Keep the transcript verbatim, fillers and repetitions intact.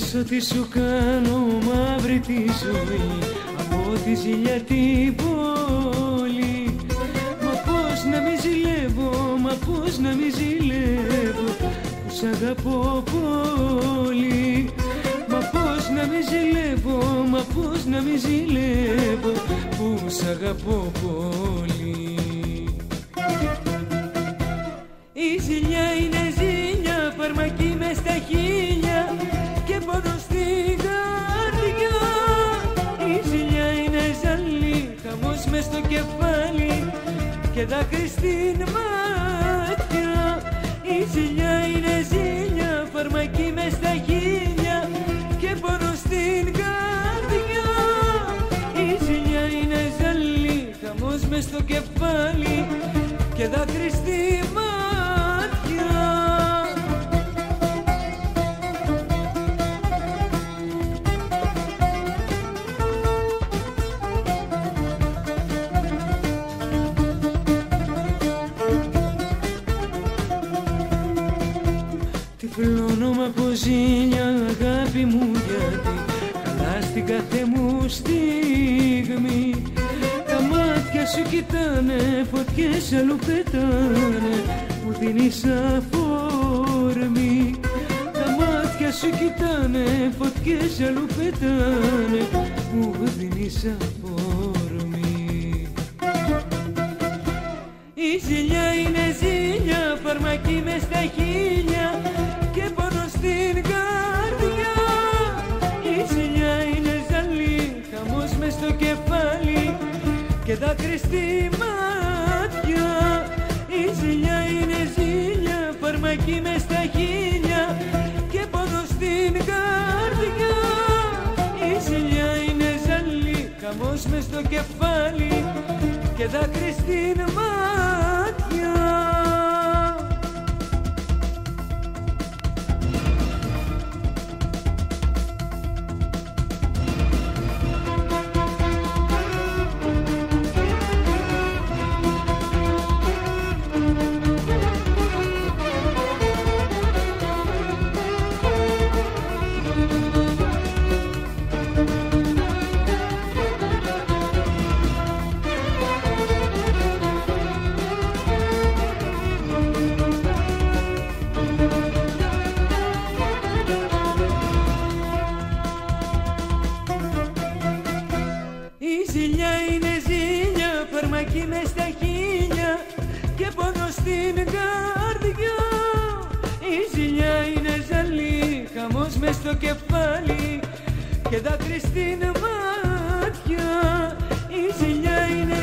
Πες ότι σου κάνω μαύρη τη ζωή από τη ζηλιά την πόλη. Μα πώς να μη ζηλεύω, μα πώς να μη ζηλεύω που σ' αγαπώ πολύ. Μα πώς να μη ζηλεύω, μα πώς να μη ζηλεύω που σ' αγαπώ πολύ. Η ζηλιά είναι ζήλια, φαρμακή μες στα χείλια και πόνο στην καρδιά. Η ζηλιά είναι ζαλή, χαμός μες στο κεφάλι και δάκρυ στην μάτια. Η ζηλιά είναι ζήλια, φαρμακή μες στα χείλια και πόνο στην καρδιά. Η ζηλιά είναι ζαλή, χαμός μες στο κεφάλι και δάκρυ στη μάτια. Τυφλώνομαι από ζήλια αγάπη μου, γιατί καλά στην κάθε μου στιγμή τα μάτια σου κοιτάνε, φωτιές αλλού πετάνε, μου δίνεις αφορμή. Τα μάτια σου κοιτάνε, φωτιές αλλού πετάνε, μου δίνεις αφορμή. Η ζηλιά είναι ζήλια, φαρμακή μες στα χείλια και πόνο στην καρδιά. Η ζηλιά είναι ζαλή, χαμός μες στο κεφάλι και δάκρυ στη μάτια. Η ζηλιά είναι ζήλια, φαρμακή μες στα χείλια και πόνο στην καρδιά. Η ζηλιά είναι ζαλή, χαμός μες στο κεφάλι και δάκρυ στην μάτια. Η ζηλιά είναι ζήλια, φαρμακή μες στα χείλια και πόνο στην καρδιά. Η ζηλιά είναι ζαλή, χαμός μες στο κεφάλι και δάκρυ στην μάτια. Η ζηλιά είναι